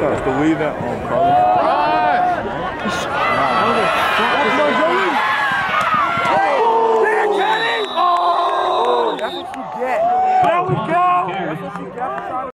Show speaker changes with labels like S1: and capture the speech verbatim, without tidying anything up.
S1: It's the weave that on Carlos.
S2: That's what you get. There we go. That's what you get.